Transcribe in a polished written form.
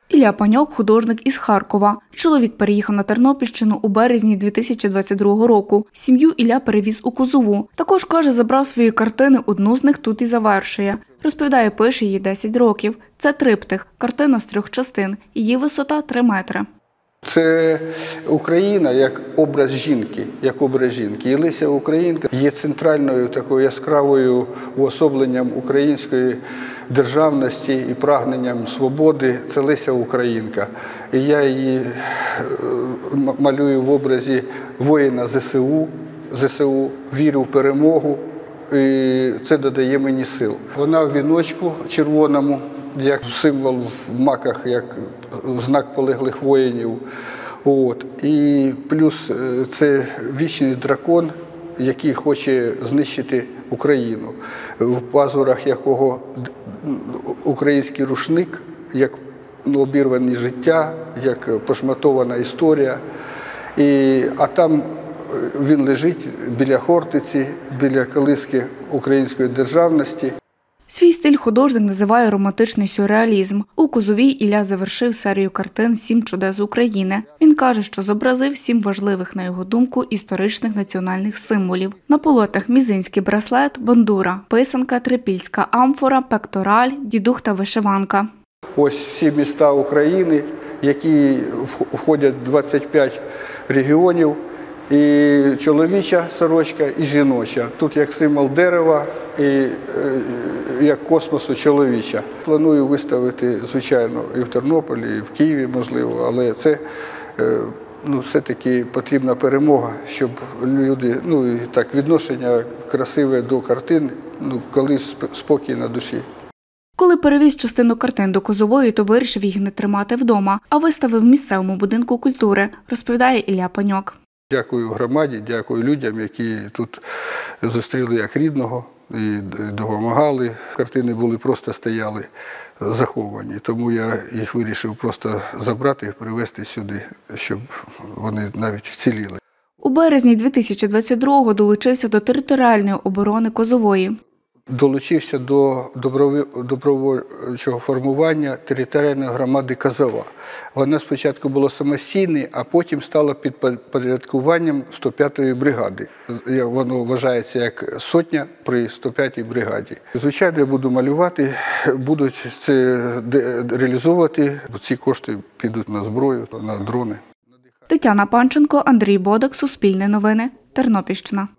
Ілля Паньок – художник із Харкова. Чоловік переїхав на Тернопільщину у березні 2022 року. Сім'ю Ілля перевіз у Козову. Також, каже, забрав свої картини, одну з них тут і завершує. Розповідає, пише її 10 років. Це триптих, картина з 3 частин. Її висота – 3 метри. Це Україна як образ жінки, І Леся Українка є центральною такою яскравою уособленням української державності і прагненням свободи. Це Леся Українка. І я її малюю в образі воїна ЗСУ, вірю в перемогу, і це додає мені сил. Вона в віночку червоному, як символ в маках, як знак полеглих воїнів. І плюс це вічний дракон, який хоче знищити Україну, в пазурах якого український рушник, як обірвані життя, як пошматована історія. А там він лежить біля Хортиці, біля колиски української державності. Свій стиль художник називає романтичний сюрреалізм. У Козовій Ілля завершив серію картин «7 чудес України». Він каже, що зобразив 7 важливих, на його думку, історичних національних символів. На полотнах мізинський браслет, бандура, писанка, трипільська амфора, пектораль, дідух та вишиванка. Ось всі міста України, які входять в 25 регіонів. І чоловіча сорочка, і жіноча. Тут як символ дерева, і як космосу чоловіча. Планую виставити, звичайно, і в Тернополі, і в Києві, можливо, але це все-таки потрібна перемога, щоб люди, відношення красиве до картин, коли спокій на душі. Коли перевіз частину картин до Козової, то вирішив їх не тримати вдома, а виставив в місцевому будинку культури, розповідає Ілля Паньок. Дякую громаді, дякую людям, які тут зустріли як рідного і допомагали. Картини були просто стояли заховані, тому я їх вирішив просто забрати і привезти сюди, щоб вони навіть вціліли. У березні 2022-го долучився до територіальної оборони Козової. Долучився до добровольчого формування територіальної громади Козова. Вона спочатку була самостійною, а потім стала підпорядкуванням 105-ї бригади. Воно вважається як сотня при 105-й бригаді. Звичайно, я буду малювати, будуть це реалізовувати. Ці кошти підуть на зброю, на дрони. Тетяна Панченко, Андрій Бодак, Суспільне новини, Тернопільщина.